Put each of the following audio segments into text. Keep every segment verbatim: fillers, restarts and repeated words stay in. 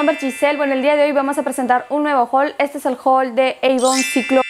nombre es Giselle. Bueno, el día de hoy vamos a presentar un nuevo haul. Este es el haul de Avon Ciclo.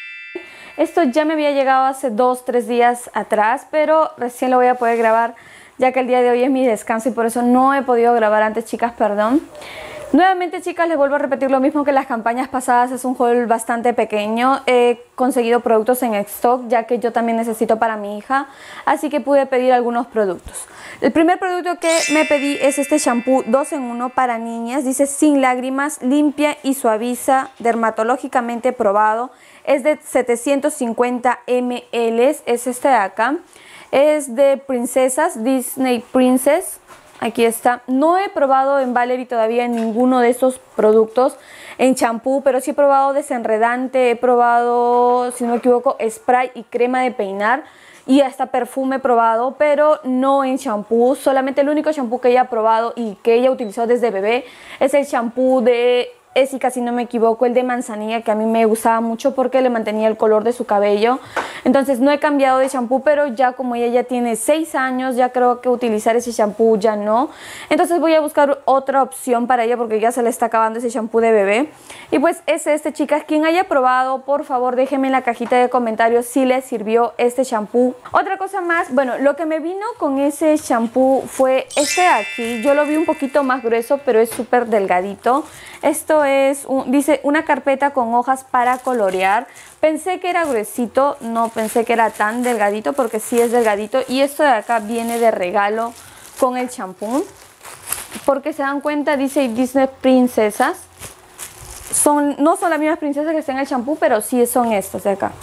Esto ya me había llegado hace dos, tres días atrás, pero recién lo voy a poder grabar ya que el día de hoy es mi descanso y por eso no he podido grabar antes, chicas, perdón. Nuevamente, chicas, les vuelvo a repetir lo mismo que las campañas pasadas. Es un haul bastante pequeño. He conseguido productos en stock ya que yo también necesito para mi hija, así que pude pedir algunos productos. El primer producto que me pedí es este shampoo dos en uno para niñas. Dice sin lágrimas, limpia y suaviza, dermatológicamente probado. Es de setecientos cincuenta mililitros, es este de acá. Es de princesas, Disney Princess. Aquí está. No he probado en Valerie todavía ninguno de estos productos en champú, pero sí he probado desenredante, he probado, si no me equivoco, spray y crema de peinar y hasta perfume he probado, pero no en champú. Solamente el único champú que ella ha probado y que ella utilizó desde bebé es el champú de Essica, si no me equivoco, el de manzanilla, que a mí me gustaba mucho porque le mantenía el color de su cabello. Entonces no he cambiado de shampoo, pero ya como ella ya tiene seis años, ya creo que utilizar ese shampoo ya no. Entonces voy a buscar otra opción para ella porque ya se le está acabando ese shampoo de bebé. Y pues es este, chicas. Quien haya probado, por favor déjenme en la cajita de comentarios si les sirvió este shampoo. Otra cosa más, bueno, lo que me vino con ese shampoo fue este de aquí. Yo lo vi un poquito más grueso, pero es súper delgadito. Esto es, un, dice, una carpeta con hojas para colorear. Pensé que era gruesito, no pensé que era tan delgadito porque sí es delgadito. Y esto de acá viene de regalo con el champú. Porque se dan cuenta, dice Disney Princesas. Son, no son las mismas princesas que están en el champú, pero sí son estas de acá.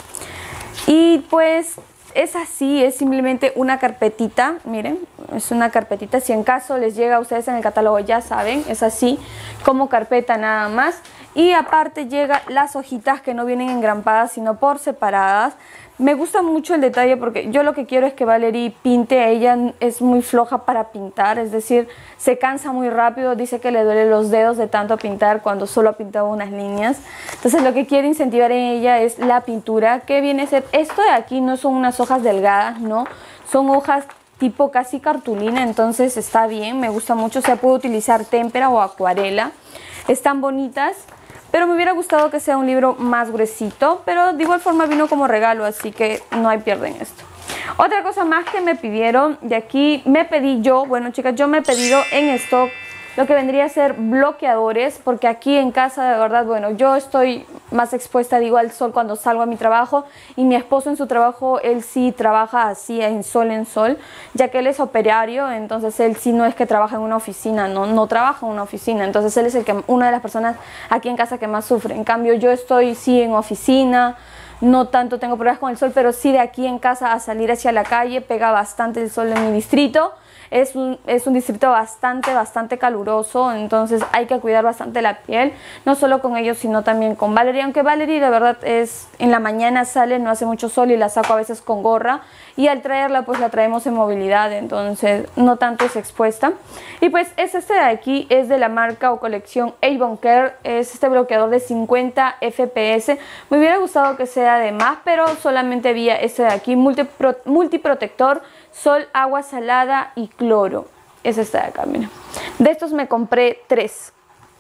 Y pues es así, es simplemente una carpetita, miren, es una carpetita. Si en caso les llega a ustedes en el catálogo, ya saben, es así como carpeta nada más. Y aparte llega las hojitas que no vienen engrampadas sino por separadas. Me gusta mucho el detalle porque yo lo que quiero es que Valerie pinte. Ella es muy floja para pintar, es decir, se cansa muy rápido. Dice que le duele los dedos de tanto pintar cuando solo ha pintado unas líneas. Entonces lo que quiero incentivar en ella es la pintura, que viene a ser esto de aquí. No son unas hojas delgadas, no, son hojas tipo casi cartulina, entonces está bien, me gusta mucho. O sea, puedo utilizar témpera o acuarela, están bonitas. Pero me hubiera gustado que sea un libro más gruesito, pero de igual forma vino como regalo, así que no hay pierde en esto. Otra cosa más que me pidieron, de aquí me pedí yo, bueno chicas, yo me he pedido en stock lo que vendría a ser bloqueadores, porque aquí en casa de verdad, bueno, yo estoy más expuesta, digo, al sol cuando salgo a mi trabajo, y mi esposo en su trabajo, él sí trabaja así en sol en sol, ya que él es operario. Entonces él sí no es que trabaja en una oficina, no, no trabaja en una oficina, entonces él es el que, una de las personas aquí en casa que más sufre. En cambio yo estoy sí en oficina, no tanto tengo problemas con el sol, pero sí de aquí en casa a salir hacia la calle pega bastante el sol en mi distrito. Es un, es un distrito bastante, bastante caluroso, entonces hay que cuidar bastante la piel, no solo con ellos, sino también con Valerie. Aunque Valerie de verdad es, en la mañana sale, no hace mucho sol y la saco a veces con gorra. Y al traerla, pues la traemos en movilidad, entonces no tanto es expuesta. Y pues es este de aquí, es de la marca o colección Avon Care. Es este bloqueador de cincuenta F P S. Me hubiera gustado que sea de más, pero solamente vi este de aquí, multipro, multiprotector, sol, agua salada y cloro. Es este de acá, miren. De estos me compré tres.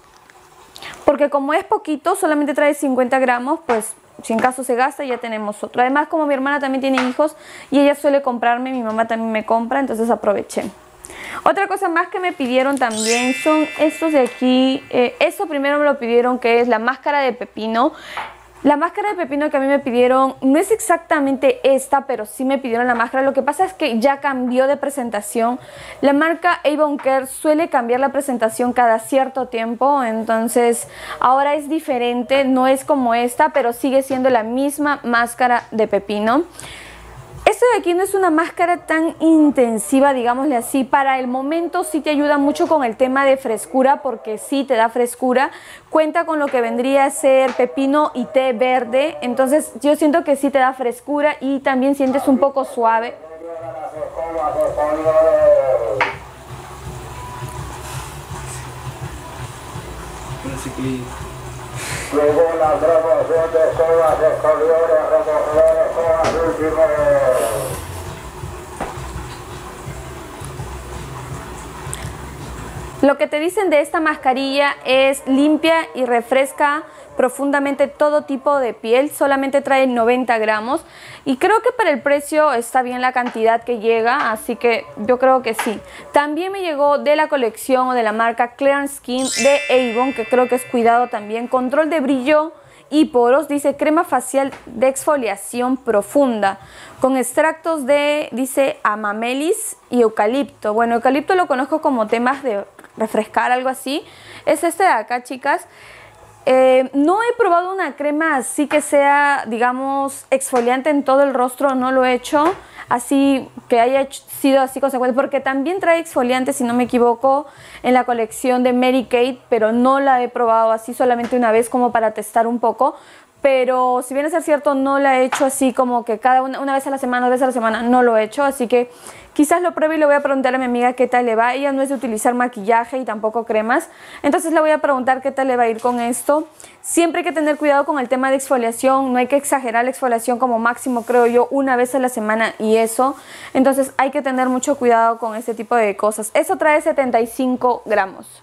Porque como es poquito, solamente trae cincuenta gramos, pues si en caso se gasta ya tenemos otro. Además, como mi hermana también tiene hijos y ella suele comprarme, mi mamá también me compra, entonces aproveché. Otra cosa más que me pidieron también son estos de aquí. Eh, esto primero me lo pidieron, que es la máscara de pepino. La máscara de pepino que a mí me pidieron no es exactamente esta, pero sí me pidieron la máscara. Lo que pasa es que ya cambió de presentación. La marca Avon Care suele cambiar la presentación cada cierto tiempo, entonces ahora es diferente, no es como esta, pero sigue siendo la misma máscara de pepino. Esto de aquí no es una máscara tan intensiva, digámosle así. Para el momento sí te ayuda mucho con el tema de frescura, porque sí te da frescura. Cuenta con lo que vendría a ser pepino y té verde, entonces yo siento que sí te da frescura y también sientes un poco suave. Llegó la promoción de escobas de corredores, recorredores, escobas últimos. Lo que te dicen de esta mascarilla es limpia y refresca profundamente todo tipo de piel, solamente trae noventa gramos y creo que para el precio está bien la cantidad que llega, así que yo creo que sí. También me llegó de la colección o de la marca Clear Skin de Avon, que creo que es cuidado también, control de brillo y poros, dice crema facial de exfoliación profunda con extractos de, dice, amamelis y eucalipto. Bueno, eucalipto lo conozco como temas de refrescar, algo así. Es este de acá, chicas. Eh, no he probado una crema así que sea, digamos, exfoliante en todo el rostro, no lo he hecho, así que haya sido así consecuente, porque también trae exfoliante, si no me equivoco, en la colección de Mary Kate, pero no la he probado así, solamente una vez como para testar un poco. Pero si bien es cierto, no la he hecho así como que cada una, una vez a la semana, dos veces a la semana, no lo he hecho. Así que quizás lo pruebe y le voy a preguntar a mi amiga qué tal le va. Ella no es de utilizar maquillaje y tampoco cremas. Entonces le voy a preguntar qué tal le va a ir con esto. Siempre hay que tener cuidado con el tema de exfoliación. No hay que exagerar la exfoliación, como máximo creo yo una vez a la semana y eso. Entonces hay que tener mucho cuidado con este tipo de cosas. Eso trae setenta y cinco gramos.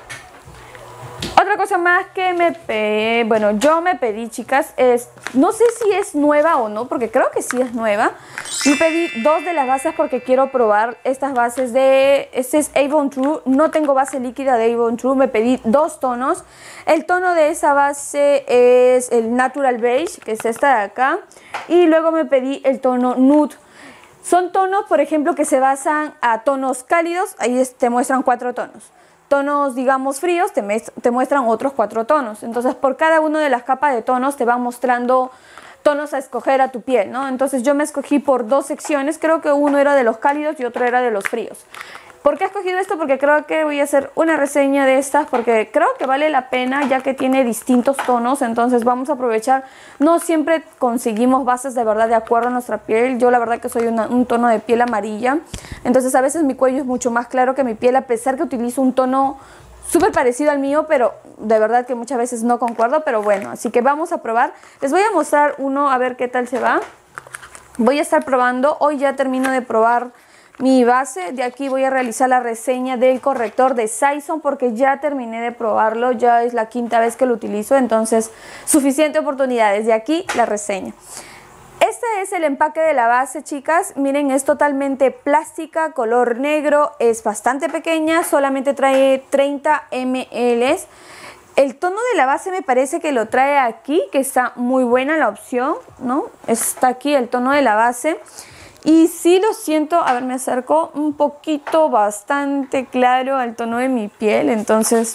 Otra cosa más que me pedí, bueno, yo me pedí, chicas, es, no sé si es nueva o no, porque creo que sí es nueva. Me pedí dos de las bases porque quiero probar estas bases de, este es Avon True, no tengo base líquida de Avon True, me pedí dos tonos. El tono de esa base es el Natural Beige, que es esta de acá, y luego me pedí el tono Nude. Son tonos, por ejemplo, que se basan a tonos cálidos, ahí te muestran cuatro tonos. Tonos, digamos, fríos, te, te muestran otros cuatro tonos. Entonces, por cada una de las capas de tonos te van mostrando tonos a escoger a tu piel, ¿no? Entonces, yo me escogí por dos secciones. Creo que uno era de los cálidos y otro era de los fríos. ¿Por qué he escogido esto? Porque creo que voy a hacer una reseña de estas, porque creo que vale la pena, ya que tiene distintos tonos. Entonces, vamos a aprovechar. No siempre conseguimos bases de verdad de acuerdo a nuestra piel. Yo, la verdad, que soy una, un tono de piel amarilla. Entonces, a veces mi cuello es mucho más claro que mi piel, a pesar que utilizo un tono súper parecido al mío, pero de verdad que muchas veces no concuerdo. Pero bueno, así que vamos a probar. Les voy a mostrar uno, a ver qué tal se va. Voy a estar probando. Hoy ya termino de probar mi base. De aquí voy a realizar la reseña del corrector de Saison, porque ya terminé de probarlo, ya es la quinta vez que lo utilizo, entonces suficiente oportunidades. De aquí la reseña. Este es el empaque de la base, chicas. Miren, es totalmente plástica, color negro, es bastante pequeña, solamente trae treinta mililitros. El tono de la base me parece que lo trae aquí, que está muy buena la opción, ¿no? Está aquí el tono de la base. Y sí lo siento, a ver, me acerco un poquito, bastante claro al tono de mi piel, entonces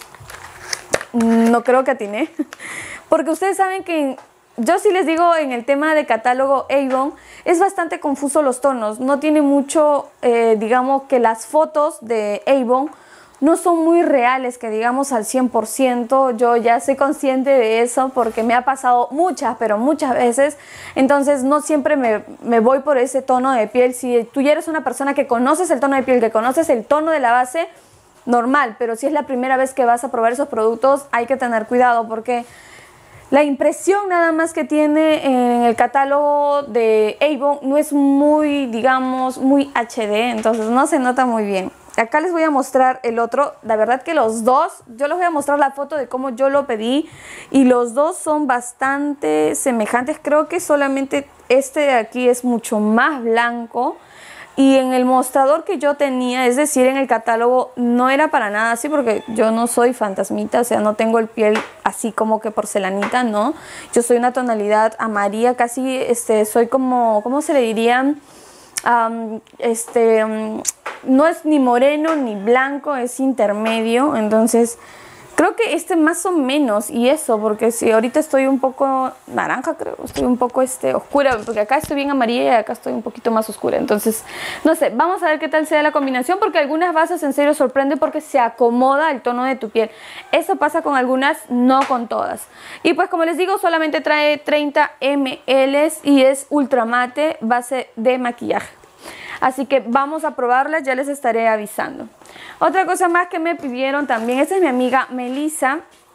no creo que atiné. Porque ustedes saben que yo sí les digo, en el tema de catálogo Avon es bastante confuso los tonos. No tiene mucho, eh, digamos que las fotos de Avon no son muy reales, que digamos al cien por ciento. Yo ya soy consciente de eso porque me ha pasado muchas, pero muchas veces. Entonces no siempre me, me voy por ese tono de piel. Si tú ya eres una persona que conoces el tono de piel, que conoces el tono de la base, normal. Pero si es la primera vez que vas a probar esos productos, hay que tener cuidado, porque la impresión nada más que tiene en el catálogo de Avon no es muy, digamos, muy H D. Entonces no se nota muy bien. Acá les voy a mostrar el otro. La verdad que los dos, yo les voy a mostrar la foto de cómo yo lo pedí, y los dos son bastante semejantes. Creo que solamente este de aquí es mucho más blanco, y en el mostrador que yo tenía, es decir, en el catálogo, no era para nada así, porque yo no soy fantasmita, o sea, no tengo el piel así como que porcelanita, no. Yo soy una tonalidad amarilla, casi, este, soy como, ¿cómo se le diría? Um, este... Um, no es ni moreno ni blanco, es intermedio. Entonces creo que este más o menos, y eso, porque si ahorita estoy un poco naranja, creo, estoy un poco este, oscura, porque acá estoy bien amarilla y acá estoy un poquito más oscura. Entonces, no sé, vamos a ver qué tal sea la combinación, porque algunas bases en serio sorprenden porque se acomoda el tono de tu piel. Eso pasa con algunas, no con todas. Y pues como les digo, solamente trae treinta mililitros y es ultra mate, base de maquillaje. Así que vamos a probarla, ya les estaré avisando. Otra cosa más que me pidieron también, esta es mi amiga Melissa.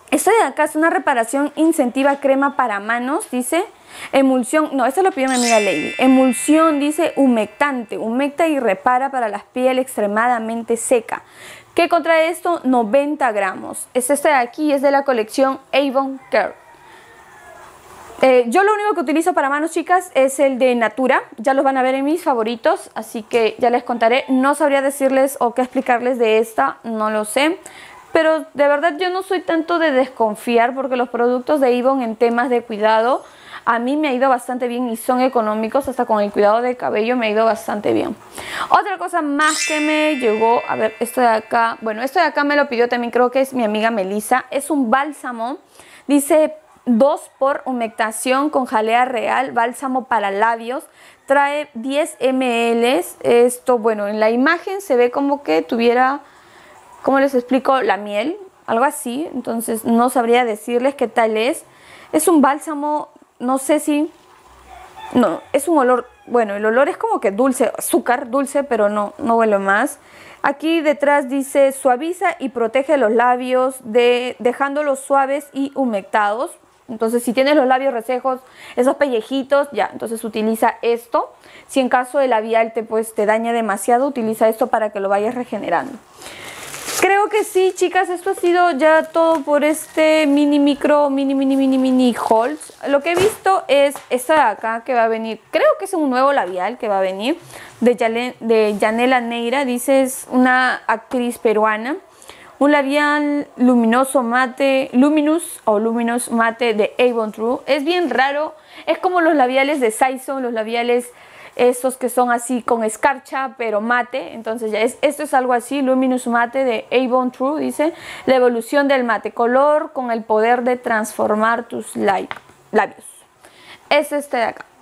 Esto de acá es una reparación incentiva crema para manos, dice. Emulsión, no, esto lo pidió mi amiga Lady. Emulsión, dice, humectante. Humecta y repara para la piel extremadamente seca. ¿Qué contrae esto? noventa gramos. Es este de aquí, es de la colección Avon Care. Eh, yo lo único que utilizo para manos, chicas, es el de Natura. Ya los van a ver en mis favoritos, así que ya les contaré. No sabría decirles o qué explicarles de esta, no lo sé. Pero de verdad yo no soy tanto de desconfiar, porque los productos de Avon en temas de cuidado a mí me ha ido bastante bien y son económicos. Hasta con el cuidado de cabello me ha ido bastante bien. Otra cosa más que me llegó, a ver, esto de acá, bueno, esto de acá me lo pidió también, creo que es mi amiga Melissa. Es un bálsamo, dice dos por humectación con jalea real, bálsamo para labios. Trae diez mililitros. Esto, bueno, en la imagen se ve como que tuviera, ¿cómo les explico? La miel, algo así. Entonces no sabría decirles qué tal es. Es un bálsamo, no sé si... No, es un olor... Bueno, el olor es como que dulce, azúcar dulce, pero no, no huele más. Aquí detrás dice suaviza y protege los labios, de, dejándolos suaves y humectados. Entonces, si tienes los labios resecos, esos pellejitos, ya, entonces utiliza esto. Si en caso el labial te, pues, te daña demasiado, utiliza esto para que lo vayas regenerando. Creo que sí, chicas, esto ha sido ya todo por este mini micro, mini, mini, mini, mini haul. Lo que he visto es esta de acá que va a venir, creo que es un nuevo labial que va a venir, de, Yale, de Yanela Neira, dice, es una actriz peruana. Un labial luminoso mate, luminous o luminous mate de Avon True. Es bien raro, es como los labiales de Saison, los labiales estos que son así con escarcha pero mate. Entonces ya es, esto es algo así, luminous mate de Avon True, dice. La evolución del mate, color con el poder de transformar tus labios. Es este de acá.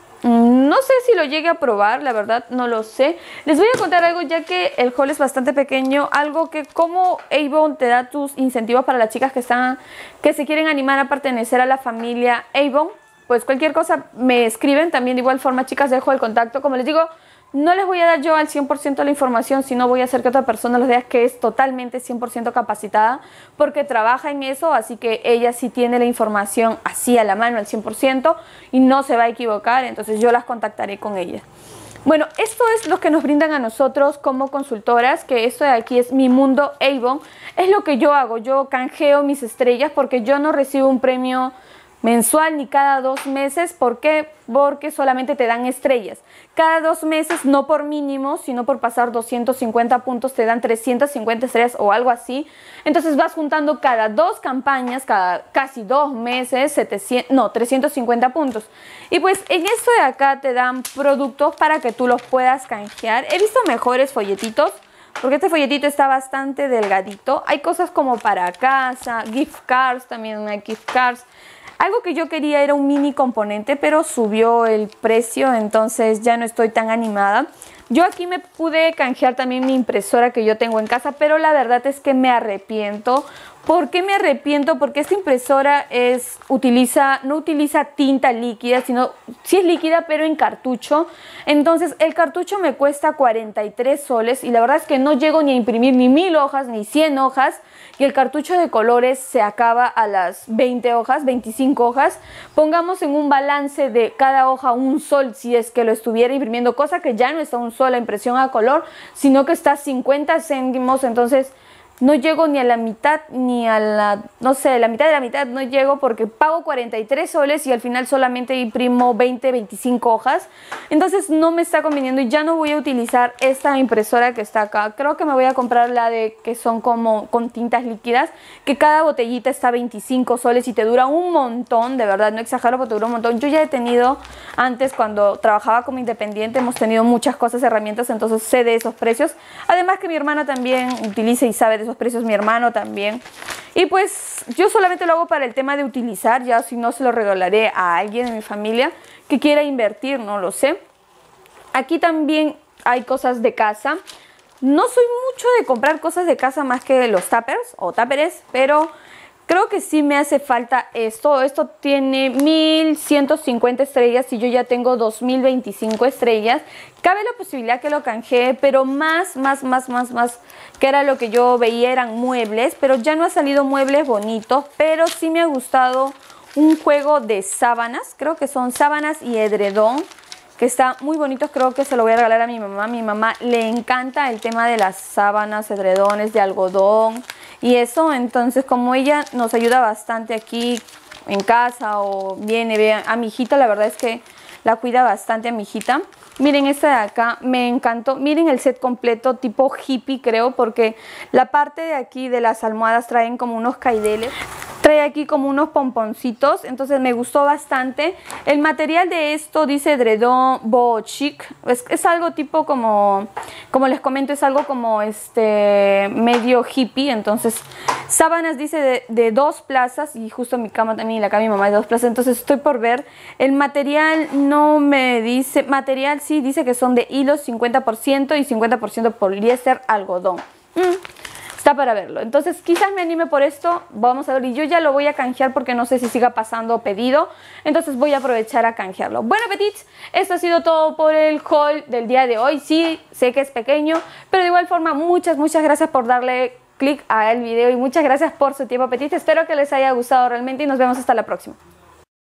No sé si lo llegue a probar, la verdad no lo sé. Les voy a contar algo, ya que el haul es bastante pequeño. Algo que como Avon te da tus incentivos para las chicas que están, que se quieren animar a pertenecer a la familia Avon. Pues cualquier cosa me escriben. También de igual forma, chicas, dejo el contacto. Como les digo, no les voy a dar yo al cien por ciento la información, sino voy a hacer que otra persona los vea, que es totalmente cien por ciento capacitada, porque trabaja en eso, así que ella sí tiene la información así a la mano al cien por ciento y no se va a equivocar. Entonces yo las contactaré con ella. Bueno, esto es lo que nos brindan a nosotros como consultoras, que esto de aquí es Mi Mundo Avon. Es lo que yo hago, yo canjeo mis estrellas, porque yo no recibo un premio mensual ni cada dos meses. ¿Por qué? Porque solamente te dan estrellas. Cada dos meses, no por mínimo, sino por pasar doscientos cincuenta puntos, te dan trescientas cincuenta estrellas o algo así. Entonces vas juntando cada dos campañas, cada casi dos meses, setecientos, no, trescientos cincuenta puntos. Y pues en esto de acá te dan productos para que tú los puedas canjear. He visto mejores folletitos, porque este folletito está bastante delgadito. Hay cosas como para casa, gift cards, también hay gift cards. Algo que yo quería era un mini componente, pero subió el precio, entonces ya no estoy tan animada. Yo aquí me pude canjear también mi impresora que yo tengo en casa, pero la verdad es que me arrepiento. ¿Por qué me arrepiento? Porque esta impresora es, utiliza, no utiliza tinta líquida, sino sí es líquida, pero en cartucho. Entonces el cartucho me cuesta cuarenta y tres soles y la verdad es que no llego ni a imprimir ni mil hojas ni cien hojas. Y el cartucho de colores se acaba a las veinte hojas, veinticinco hojas. Pongamos en un balance de cada hoja un sol si es que lo estuviera imprimiendo, cosa que ya no está un sol la impresión a color, sino que está cincuenta céntimos. Entonces no llego ni a la mitad, ni a la, no sé, la mitad de la mitad no llego, porque pago cuarenta y tres soles y al final solamente imprimo veinte, veinticinco hojas. Entonces no me está conveniendo y ya no voy a utilizar esta impresora que está acá. Creo que me voy a comprar la de que son como con tintas líquidas, que cada botellita está a veinticinco soles y te dura un montón, de verdad, no exagero, porque te dura un montón. Yo ya he tenido antes, cuando trabajaba como independiente, hemos tenido muchas cosas, herramientas, entonces sé de esos precios. Además que mi hermana también utiliza y sabe de esos precios, mi hermano también. Y pues yo solamente lo hago para el tema de utilizar, ya si no se lo regalaré a alguien de mi familia que quiera invertir, no lo sé. Aquí también hay cosas de casa. No soy mucho de comprar cosas de casa más que los tuppers o tupperes, pero Creo que sí me hace falta esto. Esto tiene mil ciento cincuenta estrellas y yo ya tengo dos mil veinticinco estrellas. Cabe la posibilidad que lo canjee, pero más, más, más, más, más, que era lo que yo veía eran muebles. Pero ya no ha salido muebles bonitos, pero sí me ha gustado un juego de sábanas. Creo que son sábanas y edredón, que está muy bonitos. Creo que se lo voy a regalar a mi mamá. A mi mamá le encanta el tema de las sábanas, edredones de algodón y eso. Entonces, como ella nos ayuda bastante aquí en casa o viene, ve a mi hijita, la verdad es que la cuida bastante a mi hijita. Miren esta de acá, me encantó. Miren el set completo tipo hippie, creo, porque la parte de aquí de las almohadas traen como unos caideles. Trae aquí como unos pomponcitos, entonces me gustó bastante. El material de esto dice edredón boho chic. Es, es algo tipo como, como les comento, es algo como este medio hippie. Entonces, sábanas dice de, de dos plazas y justo mi cama también y la cama de mi mamá es de dos plazas. Entonces estoy por ver. El material no me dice, material sí dice que son de hilos cincuenta por ciento y cincuenta por ciento poliéster algodón. Mm. Está para verlo. Entonces quizás me anime por esto. Vamos a ver. Y yo ya lo voy a canjear porque no sé si siga pasando pedido. Entonces voy a aprovechar a canjearlo. Bueno, petits, esto ha sido todo por el haul del día de hoy. Sí, sé que es pequeño, pero de igual forma muchas, muchas gracias por darle click al video. Y muchas gracias por su tiempo, petits. Espero que les haya gustado realmente y nos vemos hasta la próxima.